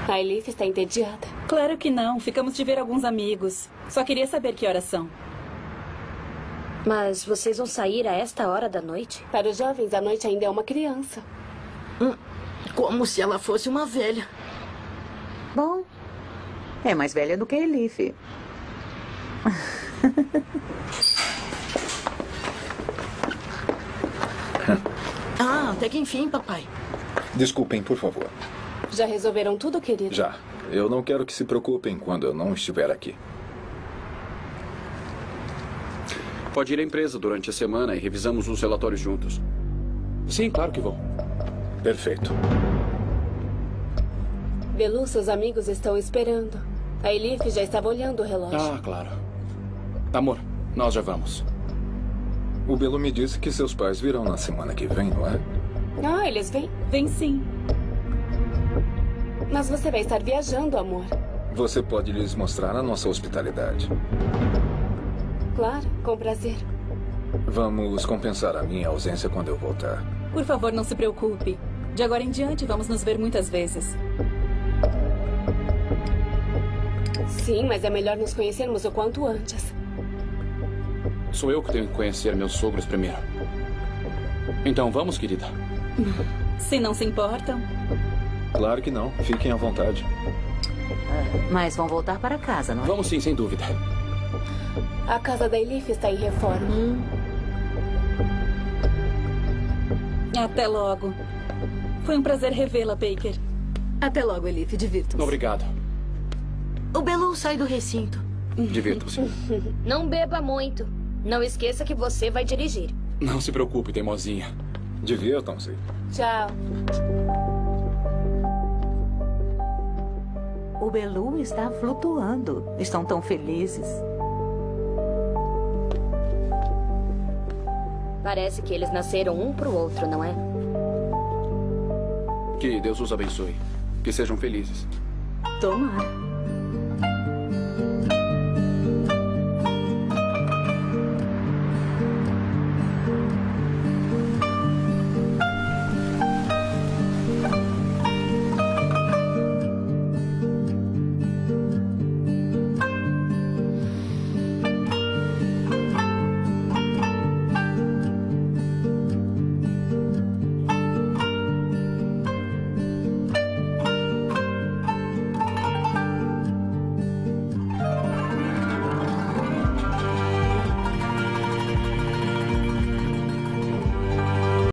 A Elif está entediada. Claro que não. Ficamos de ver alguns amigos. Só queria saber que horas são. Mas vocês vão sair a esta hora da noite? Para os jovens, a noite ainda é uma criança. Como se ela fosse uma velha. Bom, é mais velha do que a Elif. Até que enfim, papai. Desculpem, por favor. Já resolveram tudo, querido? Já. Eu não quero que se preocupem quando eu não estiver aqui. Pode ir à empresa durante a semana e revisamos os relatórios juntos. Sim, claro que vou. Perfeito. Belu, seus amigos estão esperando. A Elif já estava olhando o relógio. Ah, claro. Amor, nós já vamos. O Belu me disse que seus pais virão na semana que vem, não é? Ah, eles vêm? Vem sim. Mas você vai estar viajando, amor. Você pode lhes mostrar a nossa hospitalidade. Claro, com prazer. Vamos compensar a minha ausência quando eu voltar. Por favor, não se preocupe. De agora em diante, vamos nos ver muitas vezes. Sim, mas é melhor nos conhecermos o quanto antes. Sou eu que tenho que conhecer meus sogros primeiro. Então vamos, querida. Se não se importam. Claro que não. Fiquem à vontade. Mas vão voltar para casa, não é? Vamos sim, sem dúvida. A casa da Elif está em reforma. Até logo. Foi um prazer revê-la, Baker. Até logo, Elif. Divirtam-se. Obrigado. O Belu sai do recinto. Divirtam-se. Não beba muito. Não esqueça que você vai dirigir. Não se preocupe, teimosinha. Divirtam-se. Tchau. O Belu está flutuando. Estão tão felizes. Parece que eles nasceram um pro outro, não é? Que Deus os abençoe. Que sejam felizes. Tomara.